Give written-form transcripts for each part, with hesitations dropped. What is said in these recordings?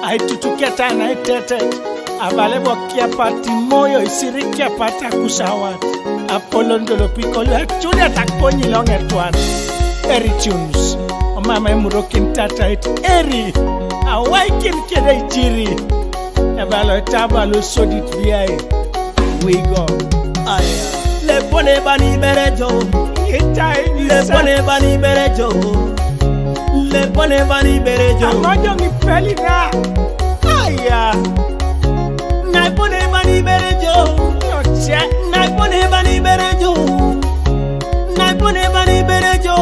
Aitutuketa na itete abalebo kia pati moyo isirikia pata kusawat Apollo Dolopiko ya chunya takponyi longe tuan Eri tunes Mama emurokin tata it eri Awaikin kede ichiri Ebalo tabalo sodit viai We go Aya Le pone bani berejo Le pone bani berejo Le pone bani berejo Amojo ngipeli na Aya Na pone bani berejo Yoche Na pone bani berejo Na pone bani berejo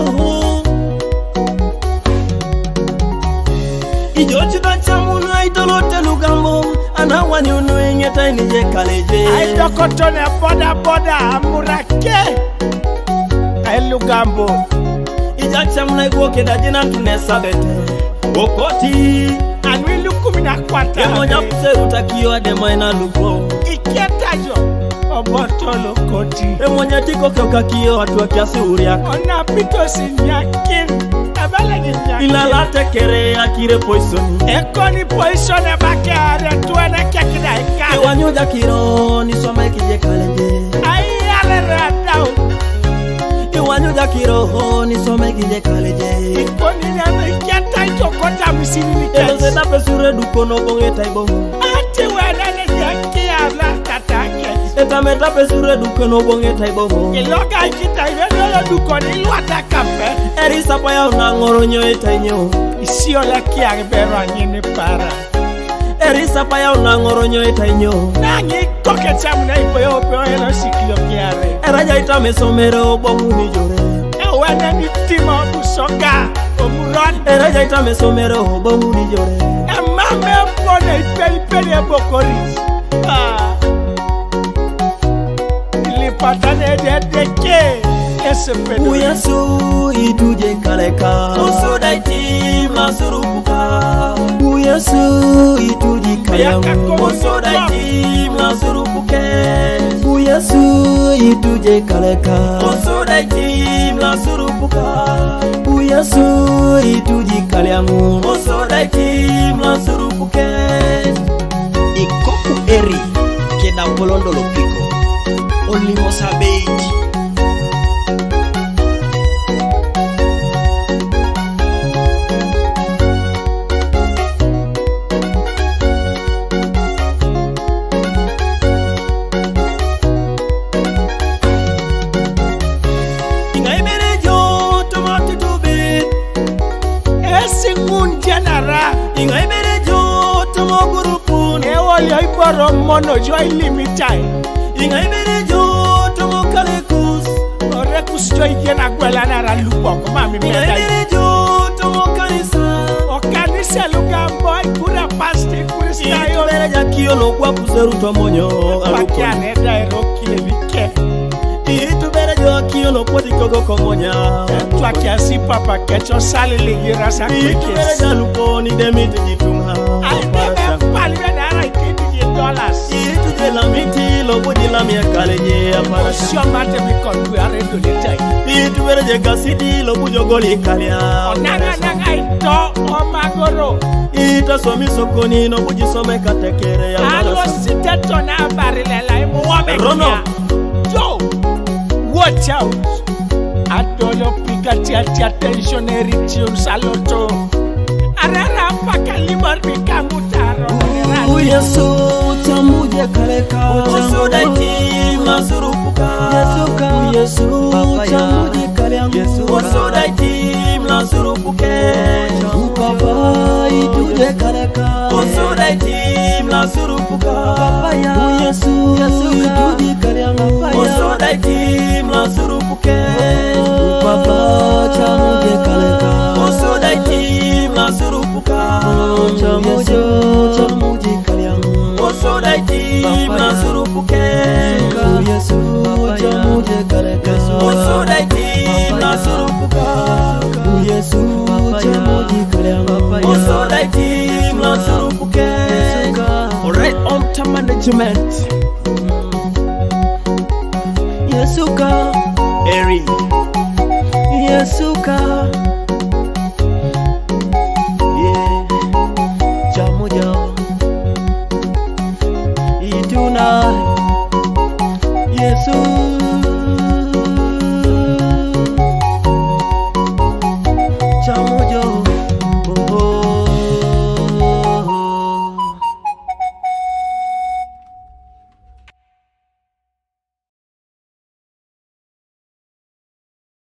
Ijochi bachamu na idolote lugambo Ana wani unu ingeta inije kaleje Aidokotone boda amurake Lugambo Ijachamu na iguoke da jina tunesa bete Okoti Anwi lukumina kwata Emonya puse utakio adema ina lupo Ikietajo Oboto lokoti Emonya tiko kioka kio hatua kiasi uriaka Ona pito sinyakin Ilalate kere akire poison Ekoni poison ebake are tuene kekida ikale Iwanyoja kiro nisome kije kaleje Ayale radao Iwanyoja kiro nisome kije kaleje Ikoni nyame ikieta itokota msini nikesi Elo zeta pesure dukono bongeta ibongo Ati wenene jaki ala katake Eta meta pesure dukono bongeta ibongo Iloga ikita iwenele dukoni iluata kape Eri sapaya unangoronyo eta inyo Isio la kiari bero anyini para Eri sapaya unangoronyo eta inyo Nangi koke chamuna ipoyo opeo eno sikilo kiari Eraja ita mesomero bongu ni jore Ewene ni timo busoga Omuron Eraja ita mesomero bongu ni jore Emame mpone ipeli ebokoris Ilipatane dedeke Uyesu ituje kaleka Usuda iti masurupuka Uyesu ituje kayamu Usuda iti masurupuke Uyesu ituje kaleka Usuda iti masurupuka Uyesu ituje kayamu Usuda iti masurupuke Ikoku eri keda Dolopiko Olimo sabeji Ingai berejo tomo gurupun Ewoli oiboro mono joy limitai Ingai berejo tomo kalekus Orekus joy kiena gwela nara lupoko mami Ingai berejo tomo kanisa Okanisa lugambo ikura pasti kuristayo Bereja kiyo no kwa kuseru tomonyo Pakiane eda eroki elike Itu berejo kiyo no poti kogo komonya Tua kiasi papa kecho sali ligira sa kwekesi Itu bereja luponi demiti jitunga Aideme paliwe nara $20. Itu jela miti lobo jela miya kaleje Osio mate mikon kuyare doletai Itu bereje gasidi lobo jogoli kalia Onanga ito omagoro Ita somi sokoni no buji some katekere ya Alo siteto na barilela imu wame Rono Yo, watch out Dolopiko tia tensionary tunes aloto Arara paka limor bikamutaro Uyesu chamuje kaleka Usuda iti masurupuka Uyesu chamuje kalyangu Usuda iti masurupuke Upapa ituje kaleka Usuda iti masurupuka Uyesu ituje kalyangu Usuda iti masurupuke Upapa chamuje kaleka Usuda iti masurupuka Chamuje kalyangu Usuda iti masurupuke Uyesu chamuje kaleka Usuda iti masurupuka Uyesu chamuje kalyangu Usuda iti masurupuke Alright, on to management Yesuka Eri Yesuka Yeah Jamuja Yesu